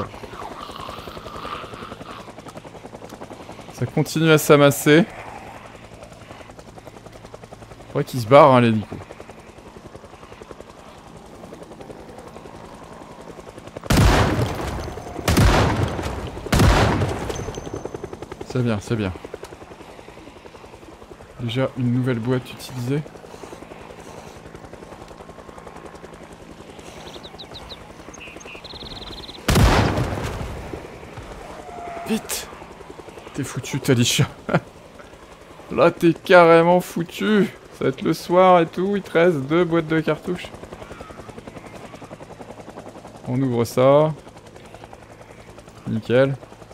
Ça continue à s'amasser. Faudrait qu'il se barre hein, l'hélico. C'est bien, c'est bien. Déjà une nouvelle boîte utilisée. Vite! T'es foutu, Talisha. Là, t'es carrément foutu. Ça va être le soir et tout. Il te reste deux boîtes de cartouches. On ouvre ça. Nickel.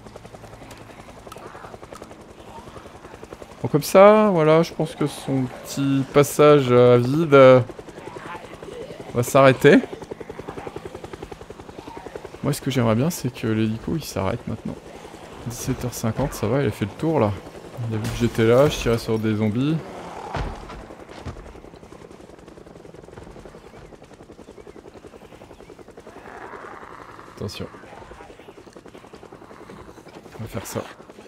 Bon, comme ça, voilà, je pense que son petit passage à vide euh, va s'arrêter. Moi, ce que j'aimerais bien, c'est que l'hélico, il s'arrête maintenant. dix-sept heures cinquante, ça va, il a fait le tour, là. Il a vu que j'étais là, je tirais sur des zombies. Attention. On va faire ça.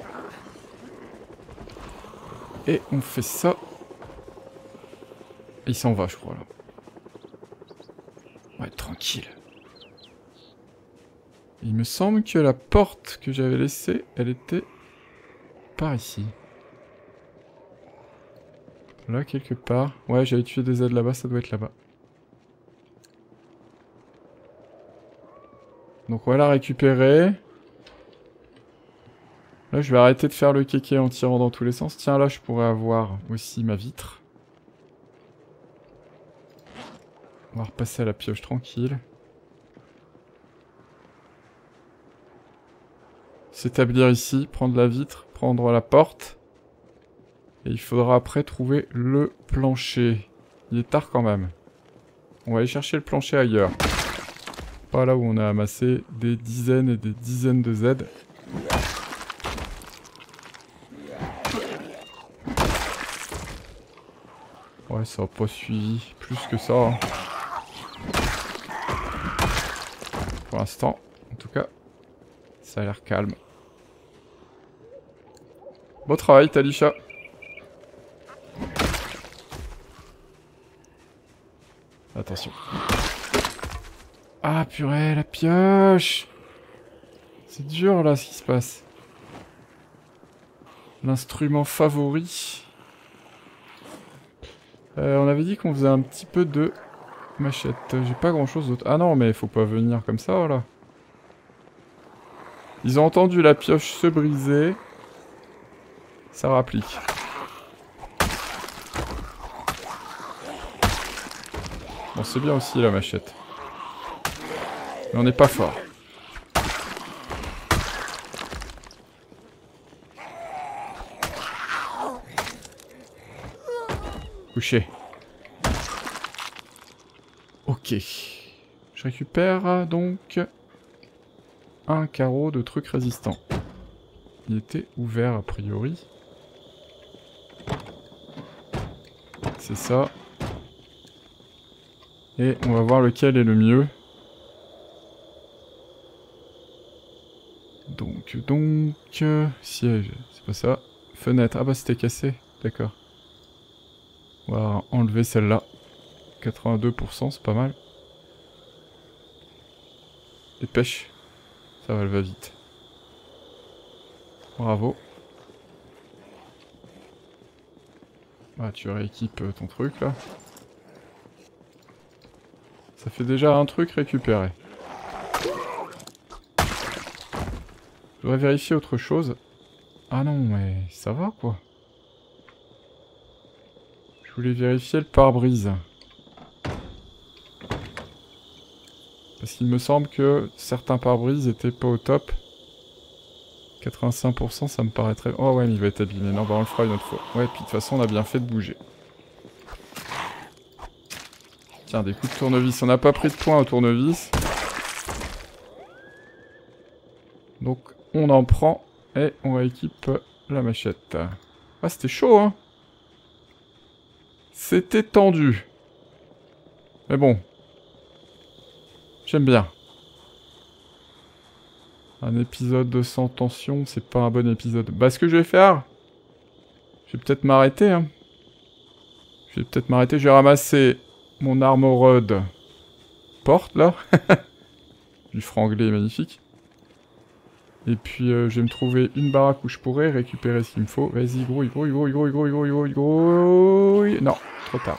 Et on fait ça. Et il s'en va, je crois, là. Ouais, tranquille. Il me semble que la porte que j'avais laissée, elle était par ici. Là, quelque part. Ouais, j'avais tué des aides là-bas, ça doit être là-bas. Donc on va la récupérer. Là, je vais arrêter de faire le kéké en tirant dans tous les sens. Tiens, là, je pourrais avoir aussi ma vitre. On va repasser à la pioche tranquille. S'établir ici, prendre la vitre, prendre la porte. Et il faudra après trouver le plancher. Il est tard quand même. On va aller chercher le plancher ailleurs. Pas là où on a amassé des dizaines et des dizaines de Z. Ouais, ça n'a pas suivi plus que ça. Hein. Pour l'instant, en tout cas, ça a l'air calme. Bon travail, Talisha. Attention. Ah purée, la pioche! C'est dur là ce qui se passe. L'instrument favori. Euh, on avait dit qu'on faisait un petit peu de machette. J'ai pas grand chose d'autre. Ah non, mais faut pas venir comme ça là. Ils ont entendu la pioche se briser. Ça rapplique. Bon, c'est bien aussi la machette. Mais on n'est pas fort. Couché. Ok. Je récupère donc un carreau de truc résistant. Il était ouvert a priori. C'est ça. Et on va voir lequel est le mieux. Donc, donc... Siège, c'est pas ça. Fenêtre, ah bah c'était cassé, d'accord. On va enlever celle-là. quatre-vingt-deux pour cent, c'est pas mal. Dépêche. Ça va, elle va vite. Bravo. Ah, tu rééquipes ton truc là. Ça fait déjà un truc récupéré. Je voudrais vérifier autre chose. Ah non, mais ça va quoi. Je voulais vérifier le pare-brise. Parce qu'il me semble que certains pare-brise étaient pas au top. quatre-vingt-cinq pour cent, ça me paraîtrait... Oh ouais, mais il va être abîmé. Non, bah on le fera une autre fois. Ouais, puis de toute façon, on a bien fait de bouger. Tiens, des coups de tournevis. On n'a pas pris de points au tournevis. Donc, on en prend et on rééquipe la machette. Ah, c'était chaud, hein. C'était tendu. Mais bon. J'aime bien. Un épisode sans tension, c'est pas un bon épisode. Bah, ce que je vais faire... Je vais peut-être m'arrêter, hein. Je vais peut-être m'arrêter. Je vais ramasser mon armorod porte, là. Du franglais magnifique. Et puis, euh, je vais me trouver une baraque où je pourrais récupérer ce qu'il me faut. Vas-y, grouille, grouille, grouille, grouille, grouille, grouille, grouille, grouille. Non, trop tard.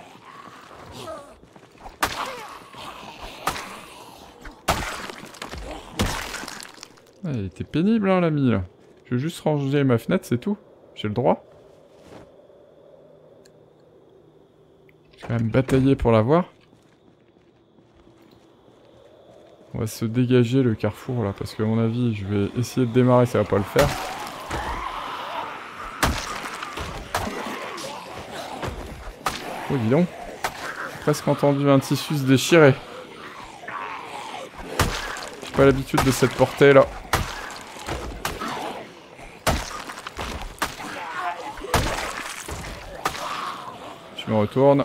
Ah, il était pénible, hein, l'ami, là. Je vais juste ranger ma fenêtre, c'est tout. J'ai le droit. Je vais quand même batailler pour l'avoir. On va se dégager le carrefour, là, parce qu'à mon avis, je vais essayer de démarrer, ça va pas le faire. Oh, dis donc. J'ai presque entendu un tissu se déchirer. J'ai pas l'habitude de cette portée, là. Je me retourne.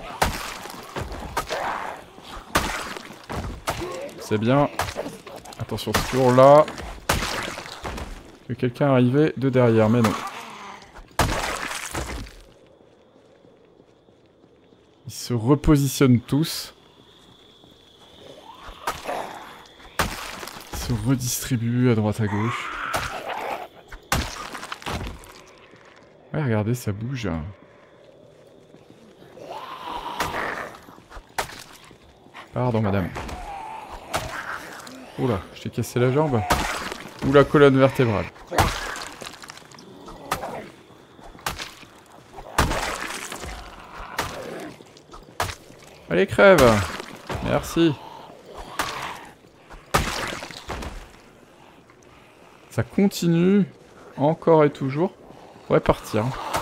C'est bien. Attention, ce tour-là. Que quelqu'un arrivait de derrière, mais non. Ils se repositionnent tous. Ils se redistribuent à droite à gauche. Ouais, regardez, ça bouge. Pardon, madame. Oula, je t'ai cassé la jambe. Ou la colonne vertébrale. Allez, crève. Merci. Ça continue. Encore et toujours. On va partir.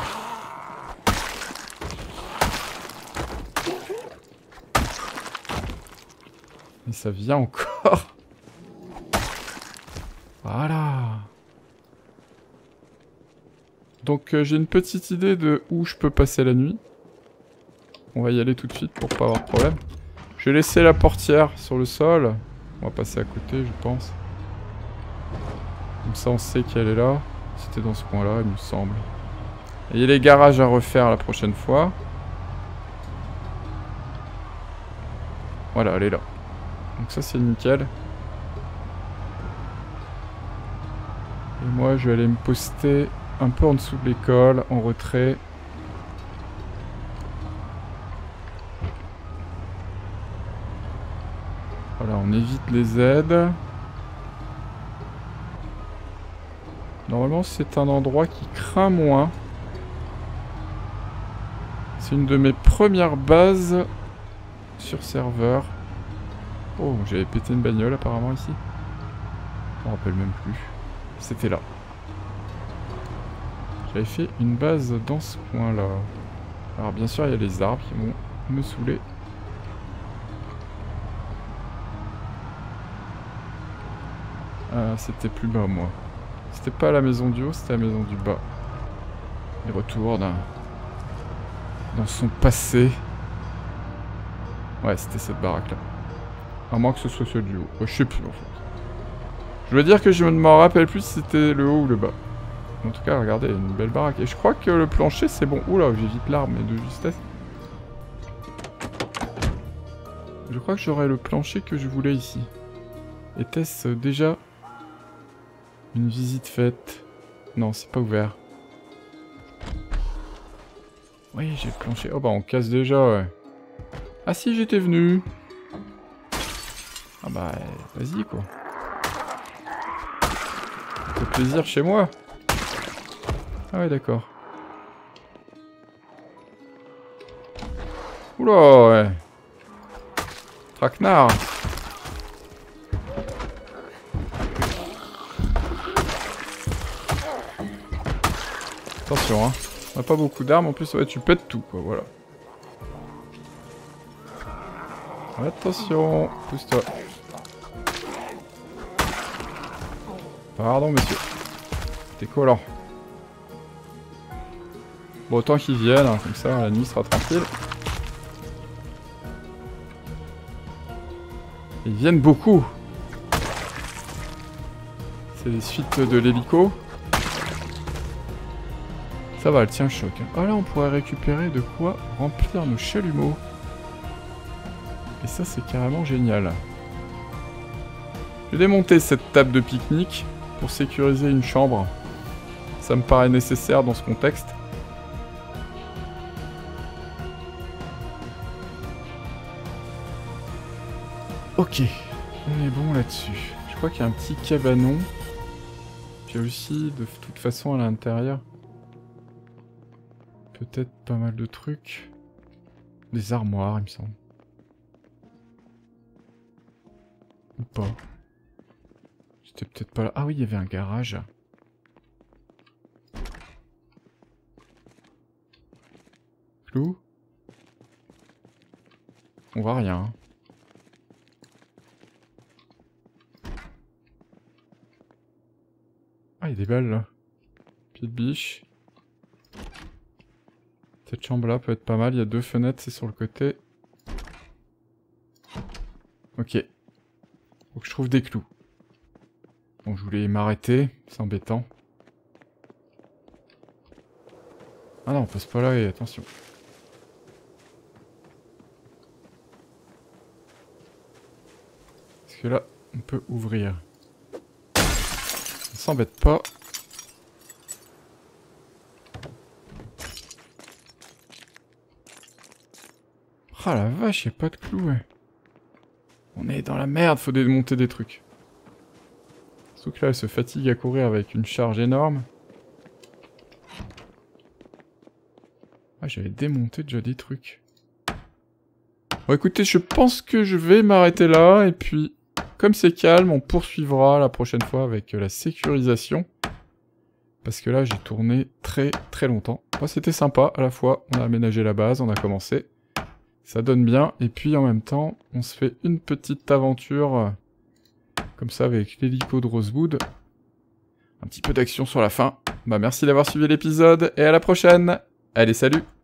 Et ça vient encore. Voilà. Donc euh, j'ai une petite idée de où je peux passer la nuit. On va y aller tout de suite pour pas avoir de problème. Je vais laisser la portière sur le sol. On va passer à côté, je pense. Comme ça on sait qu'elle est là. C'était dans ce coin-là, il me semble. Et il y a les garages à refaire la prochaine fois. Voilà, elle est là. Donc ça c'est nickel. Et moi je vais aller me poster un peu en dessous de l'école, en retrait. Voilà, on évite les aides. Normalement c'est un endroit qui craint moins. C'est une de mes premières bases sur serveur. Oh, j'avais pété une bagnole apparemment ici. Je me rappelle même plus. C'était là. J'avais fait une base dans ce coin-là. Alors bien sûr, il y a les arbres qui vont me saouler. Ah, c'était plus bas, moi. C'était pas la maison du haut, c'était la maison du bas. Il retourne dans son passé. Ouais, c'était cette baraque-là. À moins que ce soit celle du haut. Oh, je sais plus, en fait. Je veux dire que je ne m'en rappelle plus si c'était le haut ou le bas. En tout cas, regardez, une belle baraque. Et je crois que le plancher, c'est bon. Oula, j'évite l'arme, mais de justesse. Je crois que j'aurai le plancher que je voulais ici. Était-ce déjà une visite faite? Non, c'est pas ouvert. Oui, j'ai le plancher. Oh bah, on casse déjà, ouais. Ah si, j'étais venu. Ah bah, vas-y, quoi. Ça fait plaisir chez moi. Ah ouais, d'accord. Oula, ouais. Traquenard. Attention, hein. On n'a pas beaucoup d'armes, en plus, ouais, tu pètes tout, quoi, voilà. Attention, pousse-toi. Pardon, monsieur. T'es collant. Bon, autant qu'ils viennent, hein, comme ça, la nuit sera tranquille. Ils viennent beaucoup. C'est les suites de l'hélico. Ça va, elle tient le choc. Ah là, on pourrait récupérer de quoi remplir nos chalumeaux. Et ça, c'est carrément génial. Je vais démonter cette table de pique-nique pour sécuriser une chambre. Ça me paraît nécessaire dans ce contexte. Ok, on est bon là-dessus. Je crois qu'il y a un petit cabanon. Puis aussi, de toute façon, à l'intérieur, peut-être pas mal de trucs. Des armoires, il me semble. Ou pas. C'était peut-être pas là. Ah oui, il y avait un garage. Clou. On voit rien. Ah, il y a des balles là. Pied de biche. Cette chambre là peut être pas mal. Il y a deux fenêtres, c'est sur le côté. Ok. Faut que je trouve des clous. Bon, je voulais m'arrêter. C'est embêtant. Ah non, on passe pas là et attention. Parce que là, on peut ouvrir. On s'embête pas. Ah la vache, y'a pas de clous, ouais. On est dans la merde, faut démonter des trucs. Surtout que là, elle se fatigue à courir avec une charge énorme. Ah, j'avais démonté déjà des trucs. Bon, écoutez, je pense que je vais m'arrêter là, et puis, comme c'est calme, on poursuivra la prochaine fois avec la sécurisation. Parce que là, j'ai tourné très très longtemps. Bon, c'était sympa, à la fois, on a aménagé la base, on a commencé. Ça donne bien, et puis en même temps, on se fait une petite aventure, euh, comme ça, avec l'hélico de Rosewood. Un petit peu d'action sur la fin. Bah, merci d'avoir suivi l'épisode, et à la prochaine. Allez, salut!